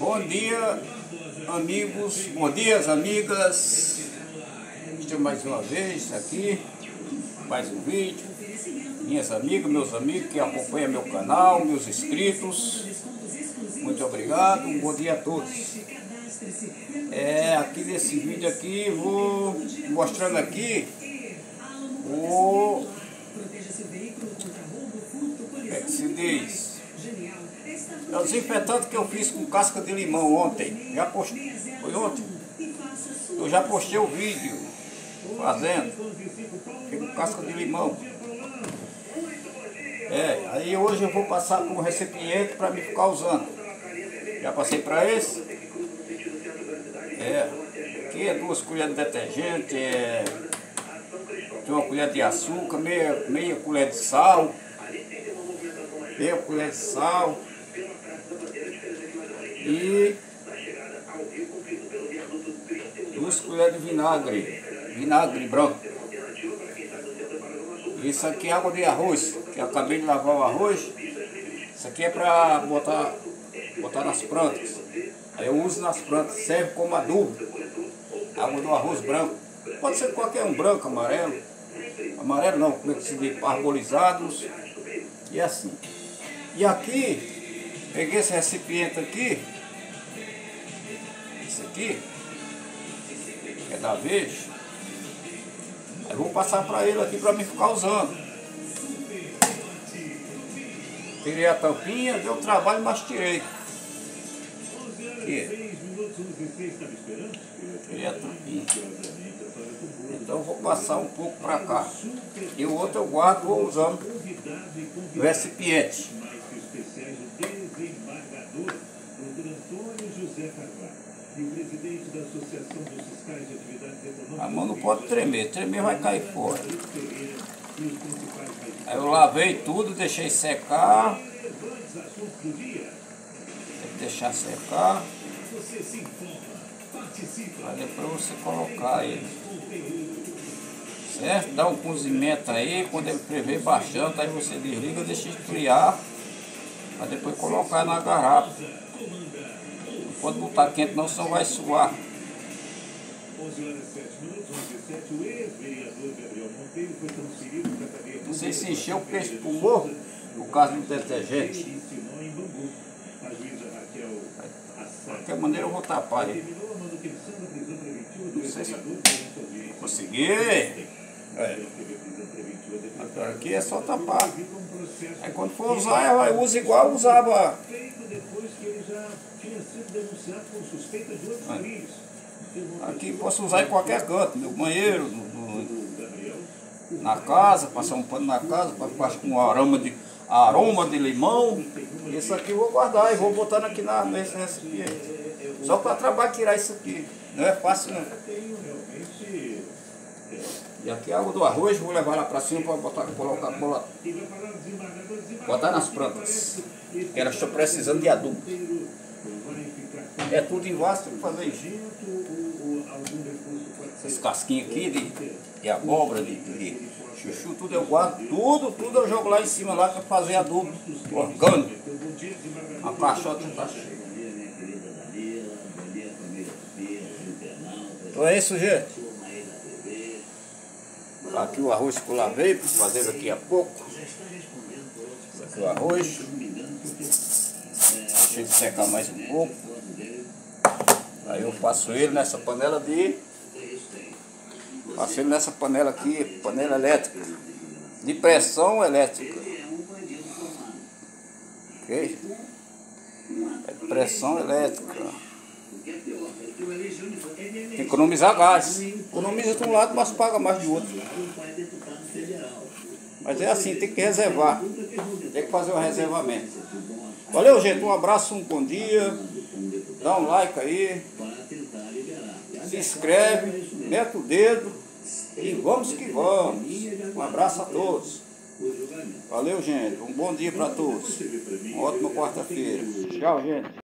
Bom dia, amigos, bom dia, amigas. Estou mais uma vez aqui, mais um vídeo. Minhas amigas, meus amigos que acompanham meu canal, meus inscritos, muito obrigado, um bom dia a todos. Aqui nesse vídeo aqui, vou mostrando aqui o... como é que se diz? É o desinfetante que eu fiz com casca de limão ontem. Já postei, foi ontem? Eu já postei o vídeo fazendo com casca de limão. Aí hoje eu vou passar para um recipiente para me ficar usando. Já passei para esse. Aqui é 2 colheres de detergente, tem uma colher de açúcar, meia colher de sal. Meia colher de sal. E 2 colheres de vinagre branco. Isso aqui é água de arroz, que eu acabei de lavar o arroz. Isso aqui é para botar nas plantas. Aí eu uso nas plantas, serve como adubo. Água do arroz branco. Pode ser qualquer um, branco, amarelo. Amarelo não, como é que se diz? Arborizados. E assim. E aqui, peguei esse recipiente aqui. Esse aqui é da vez. Aí vou passar para ele aqui para me ficar usando. Tirei a tampinha, deu trabalho, mas tirei. Aqui. Tirei a tampinha. Então eu vou passar um pouco para cá. E o outro eu guardo, vou usando no recipiente. A mão não pode tremer vai cair fora. Aí eu lavei tudo, deixei secar. Tem que deixar secar. Aí depois você colocar ele. Certo? Dá um cozimento aí, quando ele ferver bastante, aí você desliga, deixa esfriar. Para depois colocar na garrafa. Não pode botar quente não, senão vai suar. Não sei se encheu o peixe pulmão por causa do detergente. De qualquer maneira eu vou tapar ele. Não sei se eu consegui. Agora aqui é só tapar. Aí quando for usar, eu uso igual eu usava. Aqui posso usar em qualquer canto, no banheiro, na casa, passar um pano na casa, para ficar com aroma de limão. Isso aqui eu vou guardar e vou botar aqui nesse recipiente. Só para trabalho tirar isso aqui. Não é fácil não. E aqui a água do arroz, vou levar lá para cima para botar nas plantas. Que elas estão precisando de adubo. É tudo em vaso, tem que fazer isso. Essas casquinhas aqui de abóbora, de chuchu, tudo eu guardo, tudo eu jogo lá em cima lá para fazer adubo orgânico. A caixota está cheia. Então é isso, gente. Aqui o arroz que eu lavei para fazer daqui a pouco. Esse aqui é o arroz. Deixa ele secar mais um pouco. Aí eu faço ele nessa panela Faço ele nessa panela aqui, panela elétrica. De pressão elétrica. Ok? É de pressão elétrica. Tem que economizar gás. Economiza de um lado, mas paga mais de outro. Mas é assim, tem que reservar. Tem que fazer um reservamento. Valeu, gente. Um abraço, um bom dia. Dá um like aí. Se inscreve, mete o dedo e vamos que vamos. Um abraço a todos. Valeu, gente. Um bom dia para todos. Uma ótima quarta-feira. Tchau, gente.